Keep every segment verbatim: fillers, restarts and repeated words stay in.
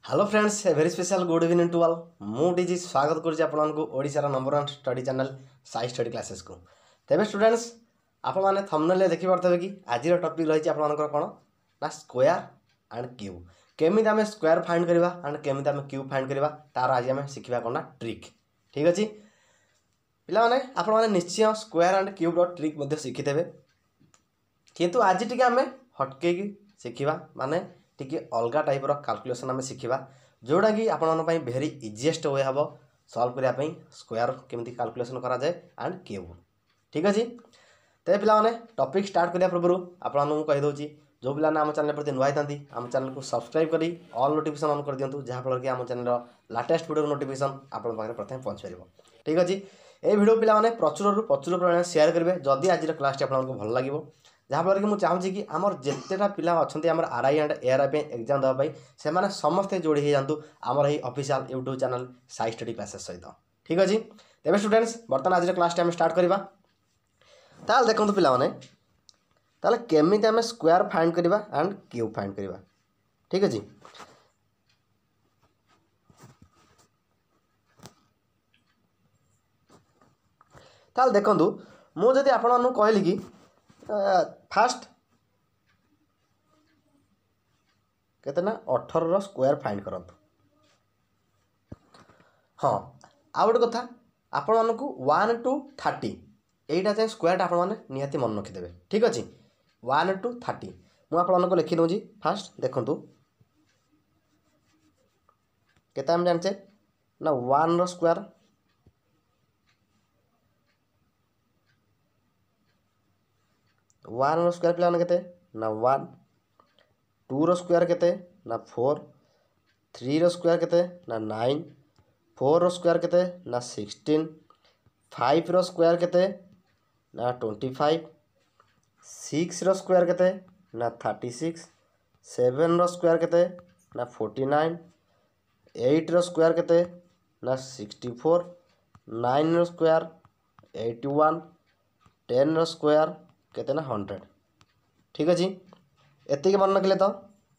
Hello friends a very special good evening to all मुझे स्वागत करुच्ची आपको ओडिशार number one study channel Sai study classes को। तेज स्टूडेंट्स आपण मैंने थंबनेल देखि पारथबे कि आज टॉपिक रही आपंकर कौन ना स्क्वायर एंड क्यूब केमी आम स्क्वायर फाइंड करवा एंड केमी आम क्यूब फाइंड करवा तार आज आम शिखा कौन ना ट्रिक। ठीक अच्छे पिला माने आपण माने निश्चय स्क्वायर एंड क्यूब रो ट्रिक शिखिथे किंतु आज टी आम हटके शिखा माने टी अलग टाइप कैलकुलेशन आम शिखा जोड़ा कि आपण भेरी इजीएस्ट वे हम सल्व करने स्क्वायर केमी कैलकुलेशन करा जाए एंड क्यूब। ठीक अच्छे तेज पिला माने टॉपिक स्टार्ट करने पूर्व आपको कहीदे जो पिला आम चैनल प्रति नुआ था आम चैनल को सब्सक्राइब करी ऑल नोटिफिकेशन ऑन कर दिंतु जहाँफल कि आम चैनल लाटेस्ट वीडियो नोटिफिकेशन आपन पाखे प्रथम पहुँच पार। ठीक अच्छे ये वीडियो पिला माने प्रचुर प्रचुर परिमाण शेयर करेंगे जदि आज क्लास आपको भल लगे जहाँफल कि मुझे चाहूँगी कि आमर जितेटा पिला अच्छा आम R I and A R I exam देवाई से समस्ते जोड़ी हो जातु आमर ये official YouTube channel Sai study classes सहित। ठीक अच्छे तेज स्टूडेंट्स बर्तमान आज क्लास आम स्टार्ट करवा ताल देखो पिला माने ताले केमिति आम स्क्वायर फाइंड करवा एंड क्यूब फाइंड करवा। ठीक अच्छे ताल देखु मुझे आपको कहली कि फास्ट केते ना अठारह रो स्क्वायर फाइंड करंतु। हाँ आ गोटे कथा आपण मानकु वन टू थर्टी एटा चाहे स्क्वायर आपण माने निहाती मन रखिदेवे। ठीक अच्छे वन टू थर्टी मुझे आपको लिखि दूँ फास्ट देखु केते आम जाने ना वन रो स्क्वायर वन रो स्क्वायर पिला केते ना वन टू रो स्क्वायर केते ना फोर थ्री रो स्क्वायर केते ना नाइन फोर रो स्क्वायर केते ना सिक्सटीन फाइव रो स्क्वायर केते ना ट्वेंटी फाइव सिक्स रो स्क्वायर केते ना थर्टी सिक्स सेवन रो स्क्वायर केते ना फोर्टी नाइन एट रो स्क्वायर केते ना सिक्सटी फोर नाइन रो स्क्वायर एटी वन टेन रो स्क्वायर केते ना हंड्रेड। ठीक अच्छे एति मन रखिले तो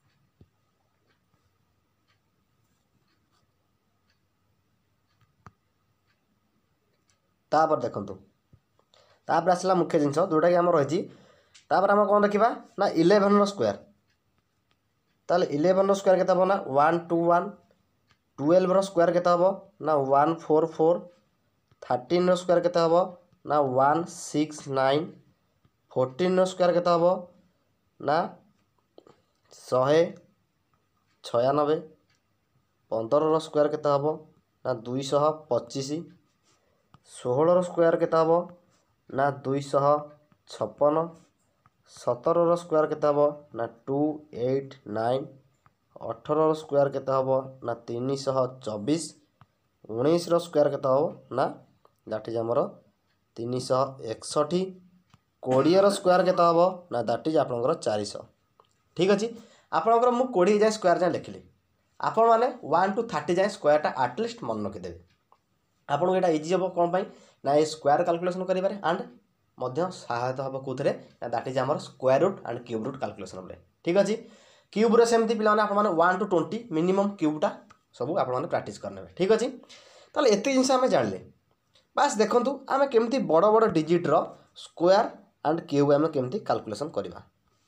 तापर देखंतु तापर आसला मुख्य जिनस जोटा कि आम रही आम कौन रखा ना इलेवेन रो स्क्वायर ताले इलेवेन रो स्क्वायर केते हम ना वन टू वन ट्वेल्व रो स्क्वायर केते हम ना वन फोर फोर थर्टीन रो स्क्वायर केते हम ना वन सिक्स नाइन फोर्टीन रो स्क्वायर केते हम ना शहे छयानबे पंदर रो स्क्वायर केते हम ना दुईश पचीस षोहल रो स्क्वायर केते हम ना दुईश छप्पन सतर रो स्क्वायर केते हम ना टू एट नाइन अठारह रो स्क्वायर केते हम ना तीन सौ चौबीस उन्नीस रो स्क्वायर केते हम ना दैट इज हमर तीन सौ एकसठ कोड़े रो स्क्वायर केते हम ना दैट इज आपनकर चार सौ। ठीक अच्छे आपंकर मु कोड़े जाए स्क्वायर जाए लिखिली आपण मैंने वन टू थर्टी जाए स्क्वायरटा आटलिस्ट मन रखिदेवे आपको यहाँ इजी हम कौन पाई ना ये स्क्वायर कैलकुलेशन करें एंड मध्य सहायता हम कौन ना दैट इज आमर square root and cube root calculation. ठीक अच्छे क्यूब रे सेमती पिला माने आपण वन टू ट्वेंटी मिनिमम क्यूबटा सब आपने प्रैक्टिस करने। ठीक अच्छे ताले एते जिनस आम जानिले बास देखंतु आम केमती बड़ बड़ डिजिट रो स्क्वायर एंड क्यूब आम केमती कैलकुलेशन करवा।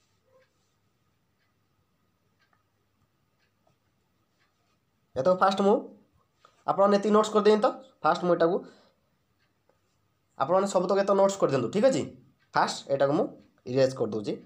ये तो फास्ट मु आपने नोट्स कर दें तो फास्ट मुझे आपने सब तक तो नोट्स कर दिंतु। ठीक अच्छे फास्ट एटा को मु इरेज कर दूची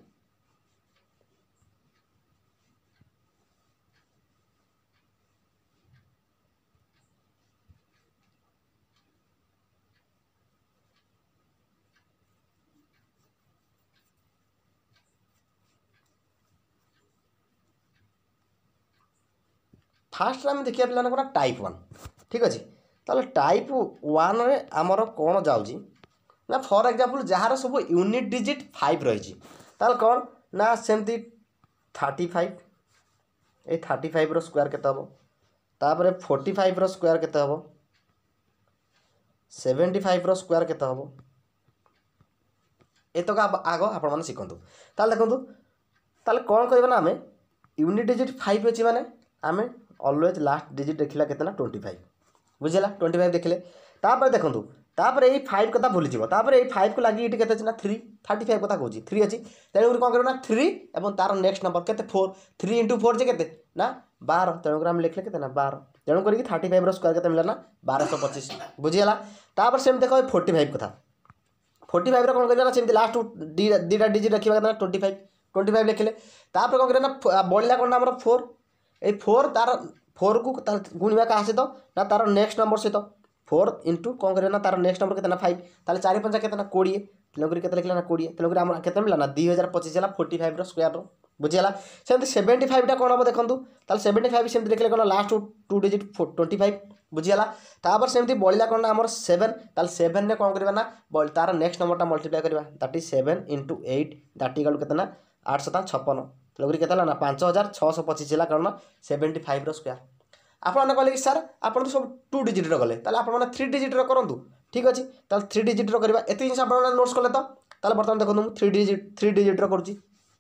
फास्ट आम देखिए पिला टाइप वन। ठीक अच्छे ताले टाइप वन रे आमर कौन जाऊँगी ना फॉर एग्जांपल जार सब यूनिट डिजिट फाइव रही कौन ना सेमती थर्टी फाइव ये थर्टी फाइव रो स्क्वायर केते हम तापर फोर्टी फाइव रो स्क्वायर केते हम सेवेंटी फाइव रो स्क्वायर केते हम एतक आग आपण मैंने शिखु ताल देखो ताल कौन करना आम यूनिट डिजिट फाइव अच्छी माने आम ऑलवेज लास्ट डिजिट देखिला केतना ट्वेंटी फाइव बुझिला ट्वेंटी फाइव देखिले तापर देखंतु तापर एई फाइव कथा भूली जिवो तापर एई फाइव को लागि इटी केते अछि ना थ्री थर्टी फाइव कथा कहूची थ्री अछि तेणु कोन करबो ना थ्री एवं तार नेक्स्ट नंबर केते फोर थ्री इंटू फोर जे केते ना बारह तेणु हम लिखले केते ना बारह तेणु करी थर्टी फाइव रो स्क्वायर केते मिला ना बारह सौ पच्चीस बुझिला तापर सेम देखो फोर्टी फाइव कथा फोर्टी फाइव रो कोन करबा ना सेम लास्ट दीटा डिजिट रखिबा केते ट्वेंटी फाइव ट्वेंटी फाइव लिखले तापर कोन करबा ना बळिला कोन हमर फोर ए फोर तार फोर को गुणिबा का सहित ना तार नेक्स्ट नंबर सहित फोर इंटू कौन करें ना तार नेक्स्ट नंबर केतना फाइव ताले चारि पंचा केतना कोड़े तेणुकरी केते लिखला ना कोड़े तेणुकरी आम केते मिला ना दुई हजार पच्चीस है फोर्टी फाइव स्क्वायर रो बुझीगला सेमती सेवेन्टी फाइव टा कौन हम देखूँ ताले सेवेन्टी फाइव सेमती देखले कौन last two digit twenty five बुझीगला तापर सेमती बळिला कौन आमर सेवेन ताले सेवेन ने कौन करबा ना तार नेक्स्ट नंबर टा मल्टीप्लाई करबा that is seven into eight that equal केतना आठ सौ छप्पन तेणुकरी केते ना पाँच हजार छःश पच्चीस है कारण सेवेन्टी फाइव रो स्क्वायर आपने कहले कि सर आप सब टू डिजिट गले आपने थ्री डिजिट करूँ ठीक अच्छे ताल थ्री डिजिट करवा एत जिन आप नोट्स कले तो ताल बर्तमान देखो मुझे थ्री डिजिट थ्री डिजिट करुँची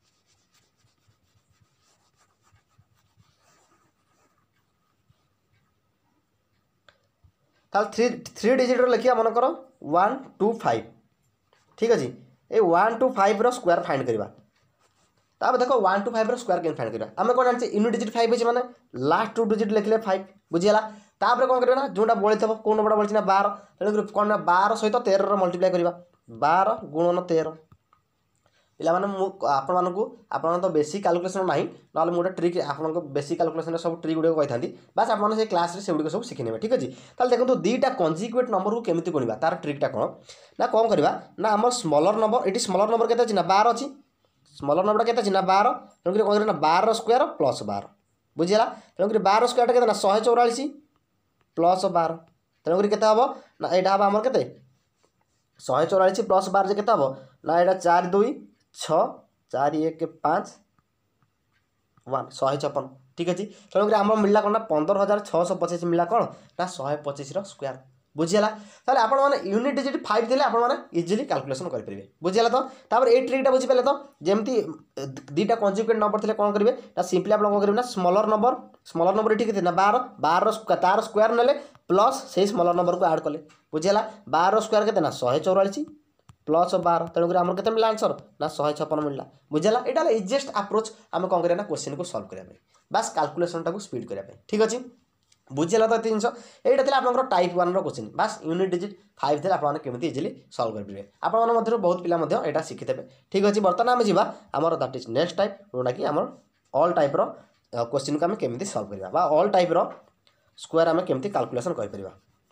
थ्री थ्री डिजिट लिखा मनकर वन टू फाइव ठीक अच्छे ये वन टू फाइव रो स्क्वायर फाइंड करवा तापर देखो वन टू फाइव स्क्वायर केन फाइंड करवा आम कौन जानते यूनिट डिजिट फाइव है मैंने लास्ट टू डिजिट लिखले फाइव बुझीगला तापर कौन करना जोटा बड़ी थो कौ नंबर बड़ी ना बारह तेणुक कौन ना बारह सहित तेरह मल्टीप्लाई करवा बारह गुणन तेरह पिला आपको आप तो बेसिक कैलकुलेशन ना ना मुझे ट्रिक आपको बेसिक कैलकुलेशन सब ट्रिक गुड़े कही था बास आप क्लास से गुड़िक सब शिखी ने ठीक अच्छे ताल देखो दुईटा कंजिक्यूएट नंबर को केमी गुणवा तार ट्रिकटा कौन ना कौन करवा ना आम स्मलर नंबर ये स्मलर नंबर के ना बारह अच्छी स्मलर नंबर के अच्छी ना बारह तेणुक कौन करना बारह स्क्वायर प्लस बारह बुझीगला तेणुक बारह स्क्वायर के शहे चौराश प्लस बारह तेणुक के हम ना यहाँ हम आमर के शहे चौराश प्लस बारह के हम ना यहाँ चार दुई छ चार एक पाँच वन शहे छप्पन ठीक अच्छे तेणुक आम मिलला कौन ना पंद्रह हजार छःश पचास मिलला कौन ना शहे पचीस स्क्वायर बुझीगला ताले आपण माने यूनिट डिजिट फाइव देले आपण माने इजीली कैलकुलेशन कर परिबे बुझीगला तो तापर ए ट्रिकटा बुझी पाले तो जेमती दीटा कंजुगेट नंबर थिले कोन करिवे ना सिंपली आपण कोन करिवे ना स्मॉलर नंबर स्मॉलर नंबर ठीक थे ना बारह बारह तार स्क्वायर नेले प्लस से स्मॉलर नंबर को ऐड कले बुझीगला बारह स्क्वायर केते ना शहे चौराश प्लस बारह तेणुक आम के मिला आंसर ना शहे छप्पन मिलला बुझीगला एटा इजीएस्ट अप्रोच आम कौन करिया ना क्वेश्चन को सॉल्व करिया बस कैलकुलेशन टाको स्पीड करिया ठीक अच्छे बुझीगला तो जिन यहाँ थे आप टाइप वन क्वेश्चन बस यूनिट डिजिट फाइव थे आपने इजिली सॉल्व करेंगे आपंकर बहुत पिला यहाँ शिखिथे ठीक अच्छे बर्तमान आम जावा आमर दैट इज नेक्स्ट टाइप जोटा कि आम ऑल टाइप क्वेश्चन को आम केमी सॉल्व करवा ऑल टाइप स्क्वायर आम केमी कैलकुलेशन कर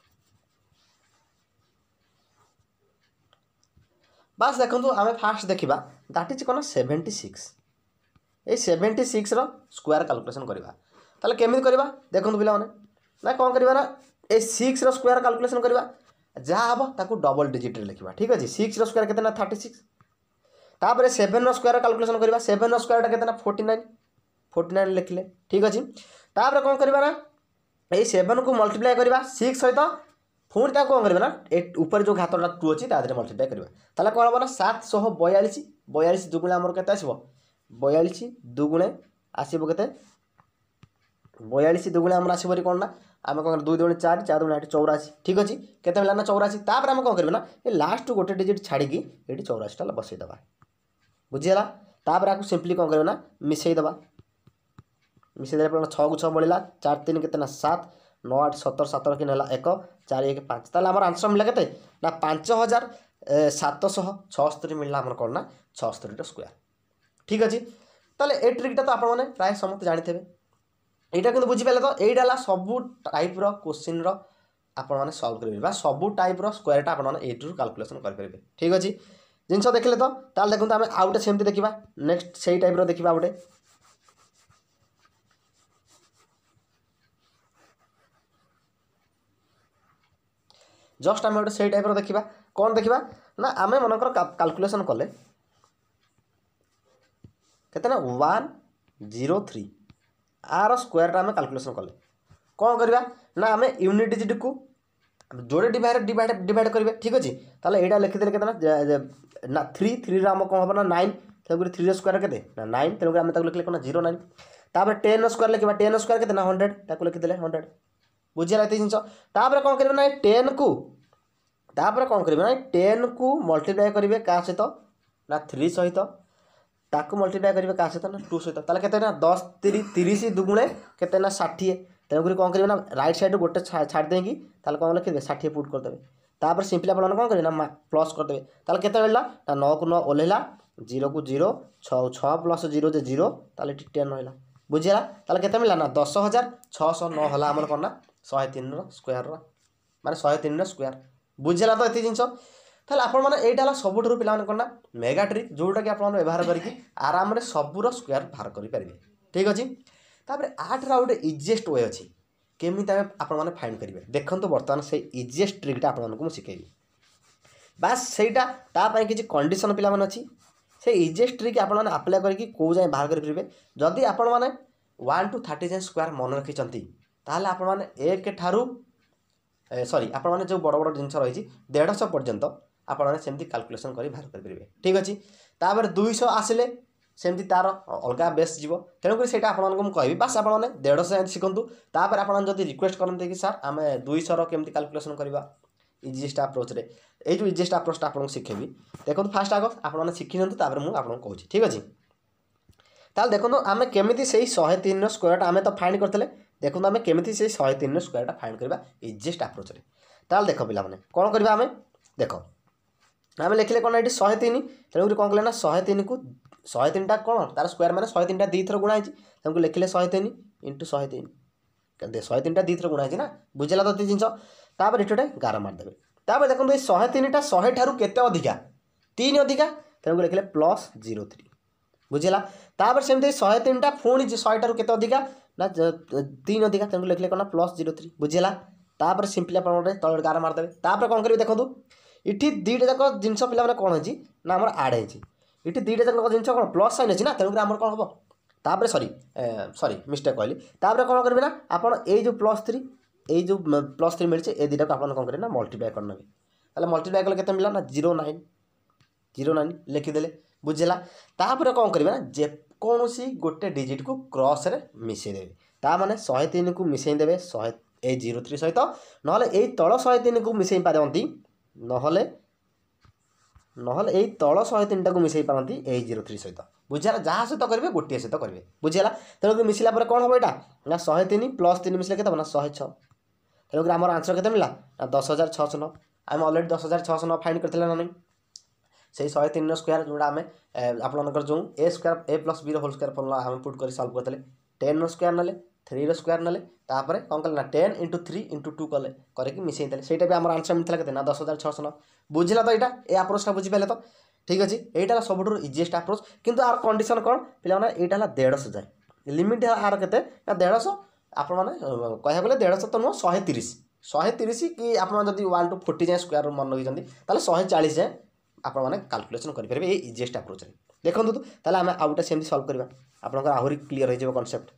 बस देखो आम फास्ट देखा दैट इज कौन सेवेन्टी सिक्स ये सेवेन्टी सिक्स स्क्वायर कैलकुलेशन करवा ताले केमी करवा देखो पिला ना कौन करवा ना ए सिक्स स्क्वायर कैलकुलेशन करवा जहाँ हम ताकू डबल डिजिट लिखा ठीक अच्छे सिक्स स्क्वायर केतना थर्टी सिक्स तापर सेवेन स्क्वायर कैलकुलेशन करवा सेवेन स्क्वायर केतना फोर्टी नाइन फोर्टी नाइन लिखले ठीक अच्छे तापर कौन करवा ना ये सेवेन को मल्टीप्लाई करवा सिक्स सहित पुणी ताको कौन करवा ना ऊपर जो घातटा टू अच्छी तादे मल्टीप्लाई करवा ताले कौन हम ना सात शह बयालीस बयालीस दुगुणे आमर केते आसब बयालीस दुगुणे आसब केते बयालीस दुगुणे आम आसपरी कौन ना आम कौन दुई दुगुणे चार चार दुगुणे आठ चौराशी ठीक अच्छे केते मिला ना चौराशी तापर आम कौन करवा ना ये लास्ट गोटे डिजिट छाड़ी ये चौराशीटा बसईदे बुझीगला तापर आपको सिंपली कौन करवा ना मिसईदे मिसईदे छः को छः बढ़ला चार तीन के सात नौ आठ सतर सतर कि एक चार एक पाँच ताल आम आंसर मिला के ना पाँच हजार सातशह छस्तरी मिलला आम कौन ना छस्तरी स्क्वायर ठीक अच्छे ताले ए ट्रिकटा तो आपने प्राय समस्त जानी थे यहाँ कि बुझीपारे तो यहीटा सबू टाइप क्वेश्चन आपने सल्व करेंगे सबू टाइप स्क्वायरटा आपने कैलकुलेशन करेंगे ठीक अच्छे जिनस देखले तो ताल देखो आम आउ गोटे सेमती देखा नेक्स्ट से टाइप देखा गोटे जस्ट आम गोटे से टाइप देखा कौन देखा ना आम मनकर कैलकुलेशन कले केतना वन जीरो थ्री आर स्क्वायरटा आम कैलकुलेशन कले कौन करवा ना आम यूनिट डिजिट को जोड़े डिवाइड डिवाइड डिवाइड करेंगे ठीक अच्छे ताले यहाँ लिखिदे के ना थ्री थ्री आम कौन हम ना नाइन तेणुक थ्री स्क्वायर के ना नाइन तेणुक आम लिखले कौन जीरो नाइन तापर टेन स्क्वायर लिखा टेन स्क्वायर के हंड्रेड ताको लिखिदे हंड्रेड बुझीला ये जिन तापर कौन करेंगे ना टेन को तापर कौन करेंगे ना टेन को मल्टीप्लाई करेंगे क्या सहित ना थ्री सहित ताको मल्टीप्लाई करेंगे क्या सहित ना टू सहित ताले केते ना दस तीस तीस दुगुणे केते ना षाठी तेणुक कौन करेंगे ना राइट साइड गोटे छाड़ देंगे ताले कौन लिखिदे षाठी पुट करदेवे तापर सिंपली आप कौन करेंगे ना प्लस करदेवे ताले केते मिलला ना नौ को नौ ओल्हेला जीरो को जीरो छः छः प्लस जीरो जे जीरो ताले टेन रहा बुझीला ताले केते मिलला ना दस हजार छःश नौ है आमर कौन ना शहे तीन स्क्वायर माने शहे तीन स्क्वायर बुझीला तो ये जिन ताहले आपण मैंने यहाँ सबुठ पे कौन ना मेगा ट्रिक जोटा कि आप व्यवहार करके आराम से सबूर स्क्वायर बाहर करेंगे ठीक अच्छे तापर आठ गोटे इजीएस्ट वे अच्छी केमी आपने फाइंड करेंगे देखो बर्तमान से इजीएस्ट ट्रिकटा आपको शिखेबी बास सेटा किसी कंडीशन पिला अच्छी से इजीएस्ट ट्रिक आपने आप्लाय करके कौ जाए बाहर करेंगे जदि आपण मैंने वन टू थर्टी जाए स्क्वायर मन रखिंट ताहले आपण मैंने एक ठारू सॉरी आपण मैंने जो बड़ बड़ जिन रही देढ़श पर्यंत आपने सेमती कैलकुलेशन कर बाहर करेंगे ठीक अच्छे तापर दुईश आसिले सेमती तार अलग बेस जीव तेणुक से आपको कहि बास आपने देढ़श शिखु तापर आप रिक्वेस्ट करते कि सार आम दुईशर केमती कैलकुलेशन करवा इजीएस्ट अप्रोच रे ये जो इजीएस्ट अप्रोचटा आपको शिखेबी देखो फास्ट आग आपने शिखी नियंतु तापर मुझे आपको कहूँ ठीक अच्छे ताल देखो आम केमी से शहे तीन स्क्वायर आम तो फाइंड करते देखो आम केमी से शहे तीन स्क्वायर फाइंड करवा इजीएस्ट अप्रोच रे ताल देख पे कौन करवा आम देख आम लिखले कौन ये शहे तीन तेणुक कौन कले ना शहे तीन को शहे तीन टा कौन तार स्क्वायर मैंने शहे तीन टा दी थर गुणा है लिखले शहे तीन इंटू शहे तीन शहे तीन टा दी थर गुणा है ना बुझेगा तो जिन तापर ये गोटे गार मारदेवे तापर देखो ये शहे तीन टा शहे ठारू केते अधिका तीन अधिका तेणुक लिखले प्लस जीरो थ्री बुझेगा तापर सेमती शहे तीन टा पुणी शहे ठारू केते अधिका ना तीन अधिका तेणुक लिखले कौन प्लस जीरो थ्री बुझेगा तापर सिंपली आप तले गार मारदेवे तापर कौन करेंगे देखो इटी दुईटा जाक जिन पे कौन है ना आम आड है इटी दुईटा जाक जिन कौन प्लस साइन अच्छी ना तेणुक आम कौन हम तापर सॉरी सॉरी मिस्टेक कहली तापर कौन करेंगे ना आप जो प्लस थ्री ये जो प्लस थ्री मिलছে ए दुटा को आप कौन करेंगे ना मल्टीप्लाई करने ताले मल्टीप्लाई कले केते मिला ना जीरो नाइन जीरो नाइन लिखिदेले बुझेगा तापर कौन करेंगे ना जेकोसी गोटे डिजिट को क्रॉस रे मिसेदेवे ता माने शहे तीन को मिसेदेवे शहे ए जीरो थ्री सहित ना ये तल शहे तीन को मिसई पारती नहले नहले यही तल शहे तीन टाक मिसई पारती ए जीरो थ्री सहित बुझेगा जहाँ सहित करेंगे गोटे सहित करेंगे बुझेगा तेणुक मिसला कौन हम यहाँ ना शहे तीन प्लस तीन मिसले के ना शहे छः तेणुक आम आंसर के मिला ना दस हजार छःश नौ आम अलरेडी दस हजार छःश नौ फाइंड करते ना नहीं से शहे तीन स्क्वायर जोड़ा आम आपंकर जो A square A plus B whole square formula आम पुट कर सल्व करते टेन स्क्वायर ना थ्री स्क्वायर ना तापर कौन कले ना ten into three into two कले करके मिसई से आम आंसर मिलता के ना दस हजार छःश नौ बुझला तो यहाँ ये अप्रोचटा बुझीपारे तो ठीक अच्छे यहाँ सब इजीएस्ट अप्रोच किंतु आर कंडीशन कौन पे यहाँ देढ़श जाए लिमिट आर के देढ़श आप कह गले देढ़श तो नुह शहे तीस शहे तीस कि आप वन टू फोर्टी जाए स्क्वायर मन रखी शहे चालीस जाए आपने कैलकुलेशन करेंगे ये इजीएस्ट अप्रोच देखो तो आम आउ गोटे सेमती सल्व करवा आपंकर आहरी क्लीयर हो कॉन्सेप्ट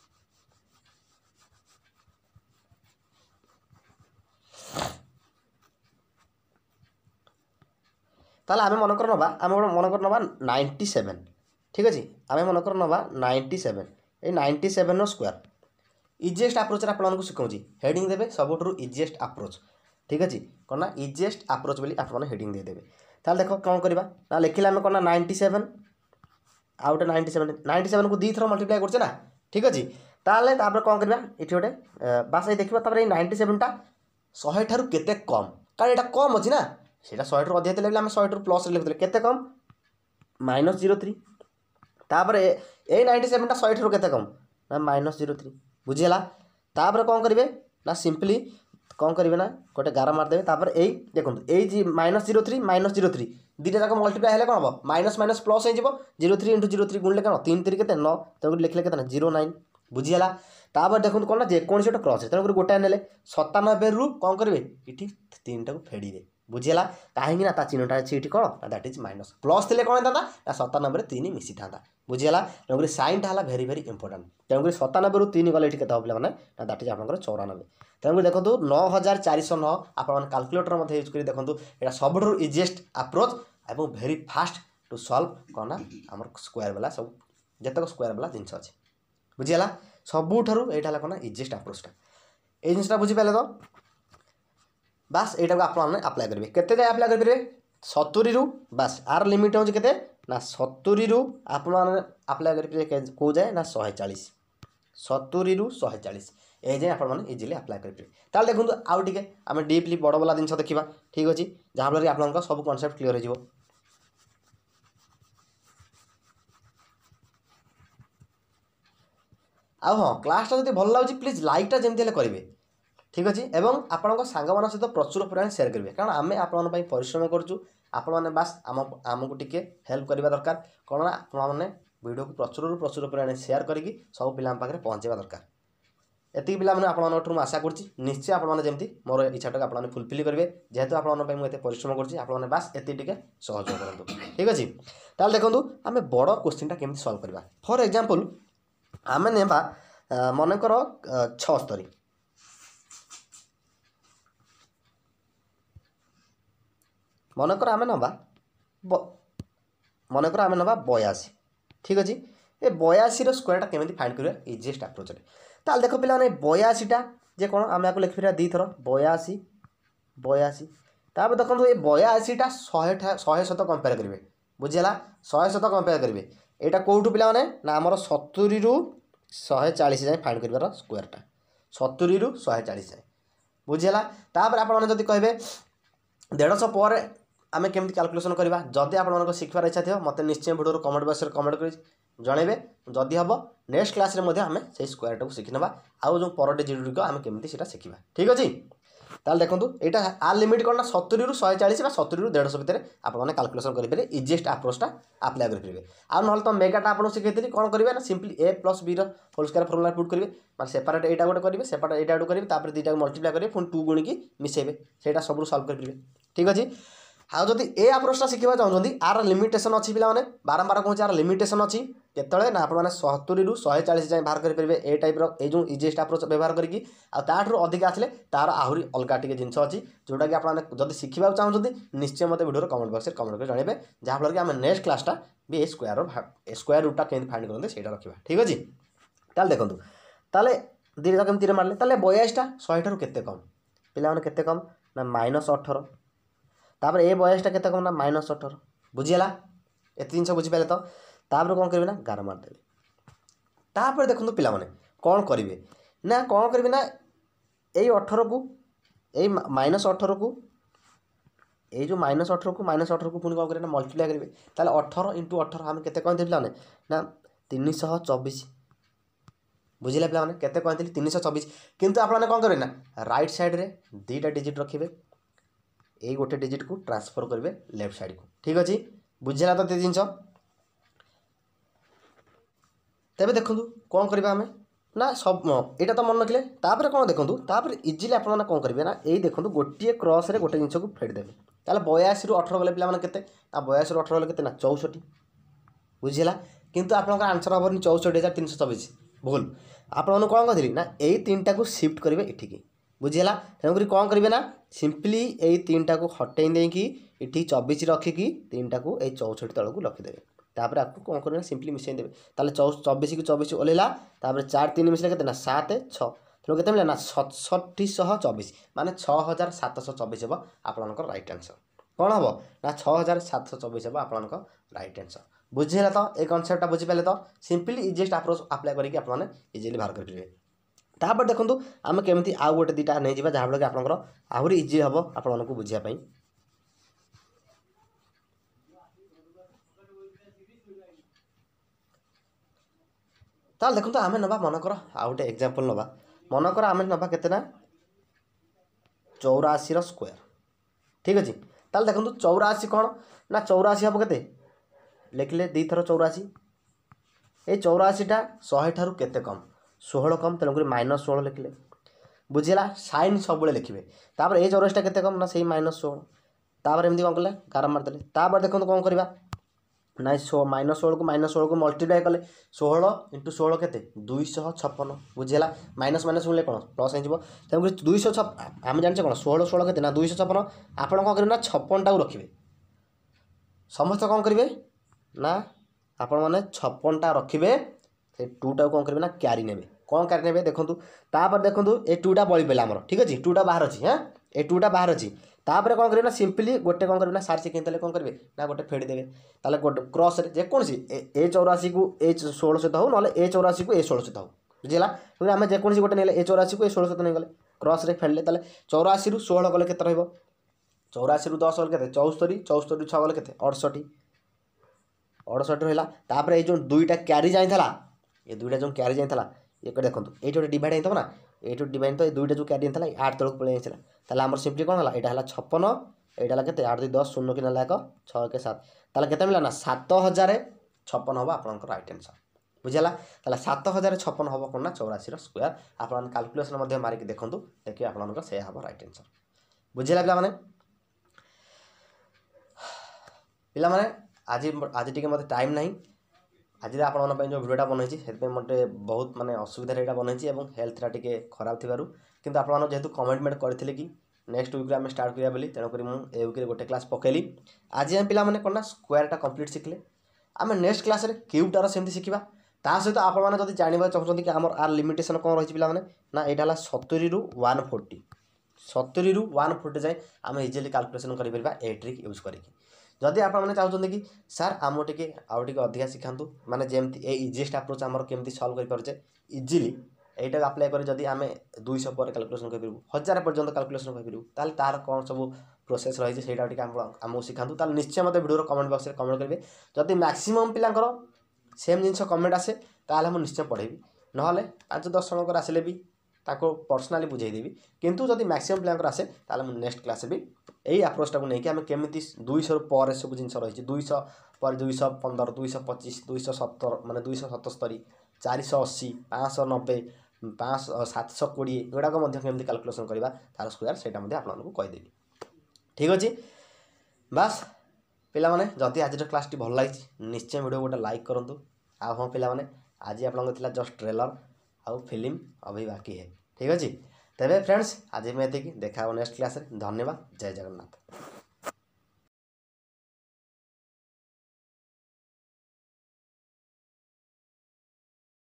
ताले आमे मनकर नवा आमे मनकर नवा नाइंटी सेवन ठीक अच्छे आमे मनकर नवा नाइंटी सेवन ये ninety seven square easiest approach आपको शिखाऊँ हेडिंग देवे सबुठ इजीएस्ट अप्रोच ठीक अच्छे कौन ना इजीएस्ट अप्रोच बोली आप हेडिंग देदेवे ताले देखो कौन करवा ना लिखिले आम कौन ना नाइंटी सेवन आउ गोटे नाइंटी सेवन नाइंटी सेवन को दी थर मल्टीप्लाई करछे ना ठीक अच्छे ताले तापर कौन करवा ये गोटे बास देखा तापर नाइंटी सेवनटा शहे ठारू केते कम कारण यहाँ कम अच्छी ना सीटा शहे टू अधिक आम शहे टू प्लस लिखुले केते कम माइनस जीरो थ्री तापर ए नाइंटी सेवनटा शहे टू केते कम ना माइनस जीरो थ्री बुझीगला तापर कौन करेंगे ना सिंपली कौन करेंगे ना गोटे गार मारदेवे तापर यही देखो यही minus zero three minus zero three दुटा जाक मल्टीप्लाई हेल्ले कौन हम माइनस माइनस प्लस हो zero three into zero three गुणले कौन तीन तीन के नौ तेणुक लिखले के जीरो नाइन बुझीगला तापर देखो कौन ना जेकोसी गोटे क्रॉस है तेणुक गोटाए ने सतानबे रु कौन करेंगे ये तीन टाक फेड़े बुझीगला कहीं ना चिन्हटा अच्छी ये कौन ना दैट इज माइनस प्लस थे कौन था ना सतानबे तीन मिसी था बुझीगला तेणुक सैनटा है भेरी भेरी इंपोर्टाट तेणुक सतानबे रु तीन गले ये हम पे ना दैट इज आप चौरानबे तेणुक देखो नौ हजार चार सौ नौ आप कैलकुलेटर यूज कर देखो यहाँ सब इजीएस्ट अप्रोच और भेरी फास्ट टू सल्व कौन ना आम स्क्वायर वाला सब जितक स्क्वायर वाला जिन अच्छे बुझीगला सबुठारु एटा हला कोन इजीएस्ट अप्रोचटा ए जिनिसटा बुझी पाले तो बास एटा को आपण माने अप्लाई करिवे केते जाय अप्लाई करिवे सत्तरी रु बास आर लिमिट हो केते ना सत्तरी रु आपण माने अप्लाई करिवे को जाय ना एक सौ चालीस सत्तरी रु एक सौ चालीस ए जाय आपण माने इजीली अप्लाई करिवे ताल देखंतु आउ टिके आमे डीपली बड़ बला जिंस देखिबा ठीक अछि जहां फल आपन सब कांसेप्ट क्लियर हो जिवो आ हाँ क्लासटा जब भल लगे प्लीज लाइकटा जमी करेंगे ठीक अच्छे एवं आपण सांग मान सहित प्रचुर परिमाण शेयर करेंगे कारण आम आपण परिश्रम करुँ आपण मैंने बास आम आमको टिके हेल्प करवा दरकार कौन आपने वीडियो को प्रचुर प्रचुर परिमाण शेयर करके सब पिला पाखे पहुँचवा दरकार एति पिला मैंने आपठू आशा करुँच निश्चय आपमने मोर इच्छाटा आप फुलफिल करेंगे जेहेतु आपते परिश्रम करुँच बास एति टिके सहयोग करूँ ठीक अच्छे ताल देखो आम बड़ क्वेश्चनटा केमती सल्व करवा फॉर एग्जांपल आम नेबा मनकर छस्तरी मनकर आम नवा मनकर आम नवा बयासी ठीक अच्छे ये बयासी स्क्वायरटा केमी फाइंड करवा इजीएस्ट अप्रोच ताल देख पे बयासीटा जे कौन आम आपको लिखिरा दी थर बयासी बयासी तापर देखो ये बयासीटा शहे शहे सत कंपेयर करेंगे बुझीगला शहे सत कंपेयर करेंगे यहाँ कौटू पिला ना आमर सत्तरी रु शहे चालीस जाए फाइंड कर स्क्वायरटा सत्तरी रु शहे चालीस जाए बुझीगला तापर आपड़ी कहे देढ़श पर आम केमी कैलकुलेसन करवा जदि आप शिखार इच्छा थी मत निश्चय भिडियो कमेंट बॉक्स में कमेंट कर जनइबे जदि हम नेक्स्ट क्लास रे आम से स्क्वायरटा को शिखी ना आउ जो पर डिजिट गुड़िक आम केमी शिखा ठीक अच्छे ताल देखो यहाँ आर लिमिट कौन ना सत्तरी रु शहे चालीस सत्तरी रु देढ़श भितर आपने कैलकुलेसन करेंगे इजीएस्ट अप्रोचटा अप्लाई करेंगे आउ ना तो मेगाटा आपको शिखाई कौन करेंगे ना simply A plus B whole square formula put करेंगे माने सेपरेट एटा गोटे करेंगे सेपरेट एटा गोटे करेंगे दुईटा मल्टीप्लाई करेंगे पुणी टू गुणिकी मिसेबे से सब सल्व करेंगे ठीक अच्छे हाँ जदि ए अप्रोचटा शिखा चाहते आर लिमिटेसन अच्छी पे बारंबार कौन आर लिमिटेसन अच्छी केतले ना आपने सत्तरी रु शहे चालीस जाए बाहर करेंगे ए टाइप रो इजीएस्ट अप्रोच व्यवहार करके आठू अधिक आसले तार आहरी अलग टे जिन अच्छी जोटा कि आपने जब शिखा चाहते निश्चय मत वीडियो कमेंट बॉक्स में कमेंट कर जनइबे जहाँफल कि आम नेक्स्ट क्लासटा भी स्क्वायर स्क्वायर रूटा केमती फाइंड करते से रखा ठीक अच्छे ताल देखो ताले दुईटा केमती मारे ताले बयासीटा शहे ठार केते कम पिला केते कम ना माइनस अठर तापर ए बयासीटा केते कम ना माइनस अठर बुझीगला एत जिन बुझीपारे तो तापर कौन करेंगे ना गार मारदेवे तापर देखो पिला माने कौन करेंगे ना कौन करेंगे ना यही अठर को यही माइनस अठर को ये जो माइनस अठर को माइनस अठर को पुणी कौन करेंगे ना मल्टीप्लाई करेंगे ताले अठर इंटू अठर आम केते कहते पिला माने ना तीन सौ चौबीस बुझिले पिला माने केते कहते तीन सौ चौबीस किंतु आपने कौन करेंगे ना राइट साइड रे दुईटा डिजिट रखिए ये गोटे डिजिट को ट्रांसफर करेंगे लेफ्ट साइड को ठीक अच्छे बुझेगा तो जिन तेरे देखूँ कौन करवा आम ना सब यहाँ तो मन रखिले तापर कौन देखूँ तापर इजिली आप कौन करेंगे ना यही देखो गोटे क्रस रे गोटे जिन को फेडिदेवे ताले बयासी रु अठर गले पे केते ना बयासी रु अठर गले केते ना चौसठी बुझीगला किंतु आपनका आंसर हेनी चौसठी हजार तीन सौ चौबीस भूल आपन कौन करी ना यही तीन टाक सिफ्ट करेंगे इठिकी बुझीगला तेणुक कौन करेंगे ना सिंपली यही तीन टाक हटई देकी इठी चौबीस रखिकी तीन टाक यही चौसठी तल को रखिदेवे तापर आपको कौन करेंगे सिंपली मिसई देवे ताले चौबीस की चौबीस ओल्ला तापर चार तीन मिसले केते ना सात छः तेणु केते मिले ना सतसठी शह चौबीस माने छः हजार सात सौ चौबीस हे आपनकर राइट आंसर कौन हम ना छः हजार सात सौ चौबीस हे आपनकर राइट आंसर बुझीगला तो ये कनसेप्टा बुझीपारे तो सिंपली इजीएस्ट अप्रोच अप्लाई करके आपने इजिली बाहर करेंगे तापर देखो आम केमी आउ गोटे दुटा नहीं जावा जहाँ फल आपंकर आहरी इजी हम आपको बुझापी ताल देखो आम नवा मनकर आउ गोटे एग्जांपल नवा मनकर आम नवा केते ना चौराशी स्क्वायर ठीक अच्छे ताल देखो चौराशी कौन ना चौराशी हम के लिखले दी थर चौराशी ये चौराशीटा शहे ठारू केते कम षोहल कम तेणुक माइनस षोहल लिखले बुझीगला साइन सब लिखे तापर ये चौराशीटा केते कम ना सही माइनस षोहल तापर एमती कौन कले गार मारदेले तापर देखो कौन करवा ना शो माइनस षोहल को माइनस षोहल को मल्टीप्लाई कले षोहल इंटू षोहल केते दुईश छप्पन बुझीगला माइनस माइनस बोले कौन प्लस हो तेणुक दुईश छप आम जाने कौन षोहल षोहल केते ना दुईश छप्पन आप कौन करेंगे ना छप्पन टाक रखिए समस्त कौन करेंगे ना आपण मैंने छप्पनटा रखिए से टूटा कौन करेंगे ना क्यारी नेबे कौन क्यारी नेबे देखूँ तापर देखूँ ये टूटा बड़ी पड़ा आमर ठीक अच्छे टूटा बाहर अच्छी हाँ ये टूटा बाहर अच्छी तापर कौन करेंगे ना सिंपली गोटे कौन करेंगे ना सार से कहते कौन करेंगे ना गोटे फेड़ी देवे ताले गोटे क्रॉस जेकोसी ए चौरासी को ए षोल सहित हो ना ए चौरासी को ए षोल सहित हो बुझीगला क्योंकि आम जेकोसी गोटे नहीं ए चौरासी को ए षोल सहित नहीं गले क्रॉस रे फेड़ले ताले चौरासी रु षोल गले केते रहइबो चौरासी रु दस गले केते चौस्तरी चौस्तरी छः गले केते अड़सठी अड़सठी रहा तापर ये जो दुईटा क्यारी जाइला ये दुईटा जो क्यारी जाइला ये देखो ये गोटे डिवाइड होता ना ये डिवाइड तो ये दुईटा जो क्यारी जाइला आठ तौक पलि जाइला ताले आमर सिंपली कौन है यहाँ छप्पन यहाँ के आठ दुई दस शून्य कि ना एक छः के सात ताले केते मिला ना सात हजार छप्पन हम आपंकर राइट आंसर बुझीगला ताले सात हजार छप्पन हम कौन ना चौरासी स्क्वायर आप काल्कुलेसन मारिक देखूँ देखिए आपंकर से हम राइट आंसर बुझीगला पिला माने पिला माने आज आज टी मत टाइम ना आज आपण जो भिडियोटा बनई से मत बहुत माने असुविधा यहाँ बनई और हेल्थटा टी खराब थी किंतु आप जेहेतु कमिटमेंट करते कि नेक्स्ट वीक आम स्टार्ट करा बोली तेणुक मुझे वीक गोटे क्लास पकेली आज आम पिला कौन ना स्क्वायरटा कंप्लीट शिखले आम नेक्स्ट क्लास क्यूबटार सेमती शिखा ता सहित आपड़ी जानवा चाहते कि आम आर लिमिटेसन कौन रही पिला ना यहाँ सतुरी रु वन फोर्टी सतुरी रु वन फोर्टी जाए आम इजिली काल्कुलेसन कर ट्रिक यूज करके जदि आपने चाहते कि सार आम टे आउ टे अधिका शिखातु माने जमती ए इजीएस्ट अप्रोच आमर केमती सल्व कर पारे इजिली यहाँ अप्लाई कर जदि आम दुई सौ पर काल्कुलेसन कर हजार पर्यटन काल्कुलेसन कर तार कौन सब प्रोसेस रही है आमको शिखातु ताल निश्चय मत वीडियो कमेंट बॉक्स में कमेंट करेंगे जदि मैक्सिमम पिलांकर सेम जिन कमेंट आसे ताल मुझे निश्चय पढ़ेबी ना पाँच दस जन आसिले भी पर्सनाली बुझेदेवी किंतु जदि मैक्सिमम पिलांकर आसे ताल नेक्स्ट क्लास भी यही अप्रोचटा को लेकिन आम केमी दुईश पर सब जिन रही दुईश पर दुईश पंदर दुईश पचिश दुईश सत्तर माने दुईश सतस्तरी चार सौ अशी पाँच सौ नब्बे पाँच सात सौ कोड़े गुड़ाक केमी काल्कुलेसन करवा तार स्क्वायर से आपको कहीदेवी ठीक अच्छे बास पिला माने जदि आज क्लास टी भल लगी निश्चय वीडियो गोटे लाइक करूँ आ हाँ पिला माने आज आप जस्ट ट्रेलर आउ फिल्म अभी बाकी है ठीक अच्छे तेरे फ्रेंड्स आज मैं देखा नेक्स्ट क्लास धन्यवाद जय जगन्नाथ।